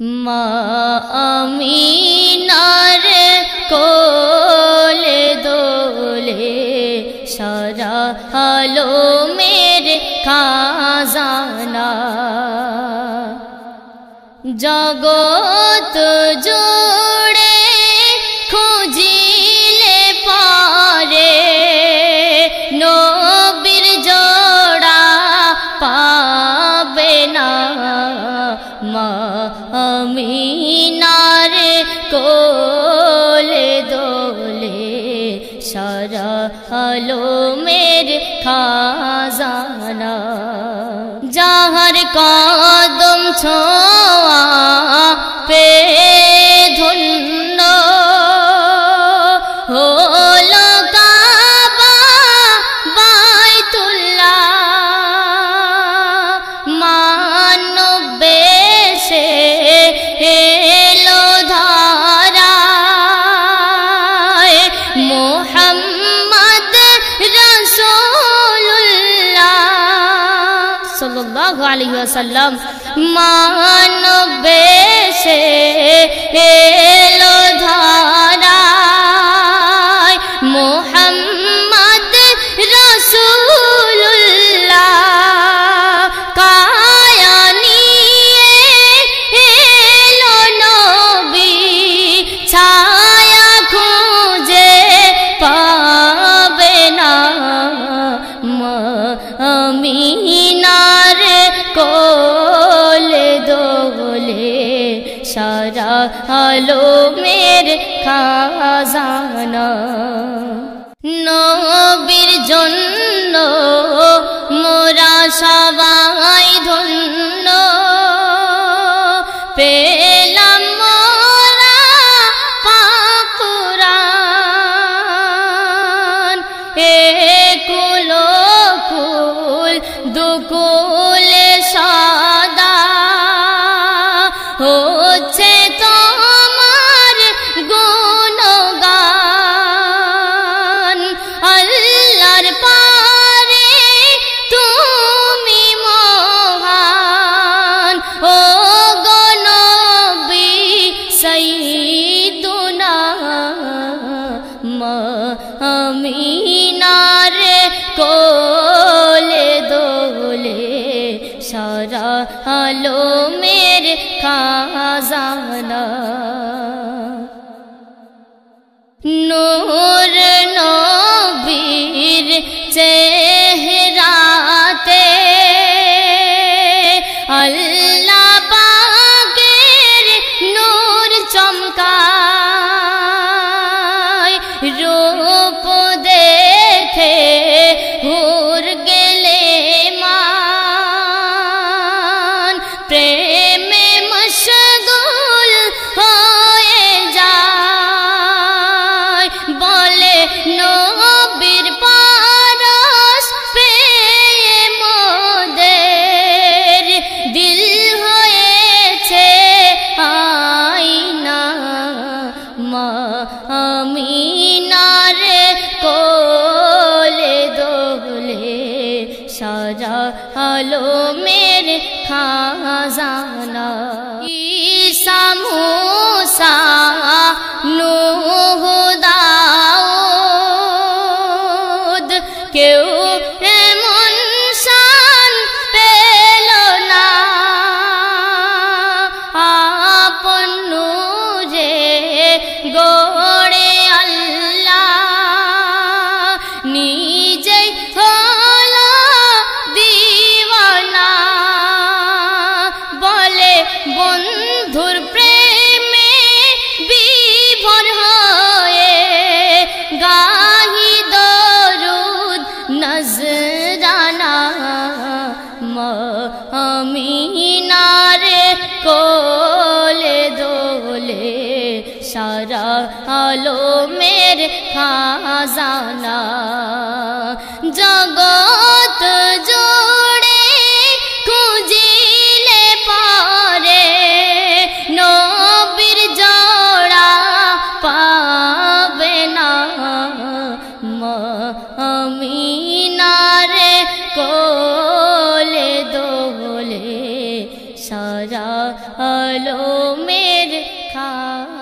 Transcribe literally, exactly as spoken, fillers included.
মা আমিনার কোলে দোলে সারা আলমের খাজানা জগৎ জুড়ে খুঁজিলে পারে নবীর জোড়া পাবে না মা আমিনার কোলে দোলে সারা আলমের খাজানা যাহার কদম ছোঁয়া পে ধন্য হলো কাবা বাইতুল্লাহ মানব বেশে এলো ধারায় মুহাম্মদ রাসূলুল্লাহ সাল্লাল্লাহু আলাইহি ওয়াসাল্লাম মানব বেশে এলো ধারায় মুহাম্মদ রাসূলুল্লাহ কায়া নিয়ে এলো নবী ছায়া খুঁজে পাবে না মা আমিনার কোলে দোলে সারা আলমের খাজানা নবীর জন্য মোরা সবাই ধন্য পেলাম মোরা পাক কুরআন একুল কুল দুকুলে সাদা হচ্ছে তোমার গুণগান আল্লাহর পারে তুমি মহান ও গো নবী সাইয়্যিদুনা মা আমিনার কোলে দোলে সারা আলমের খাজানা নূর নবীর চেহারাতে আল্লাহ পাকের নূর চমকায় রূপ দেখে হুর গেলে মান প্রেমে মশগুল হয়ে যায় বলে নবীর পারস পেয়ে মোদের দিল হয়েছে আইনা মা আমিনার কোলে দোলে সারা আলমের খাজানা ঈসা মুসা নূহ দাউদ কেউ এমন শান পেল না আপন নূরে গড়ে আল্লাহ নিজেই হলো দিওয়ানা বলে বন্ধুর প্রেমে বিভোর হয়ে গাহি দরুদ নজরানা মা আমিনার কোলে দোলে সারা আলমের খাজানা জগৎ জুড়ে খুঁজিলে পারে নবীর জোড়া পাবে না মা আমিনার কোলে দোলে সারা আলো ঘুমের খা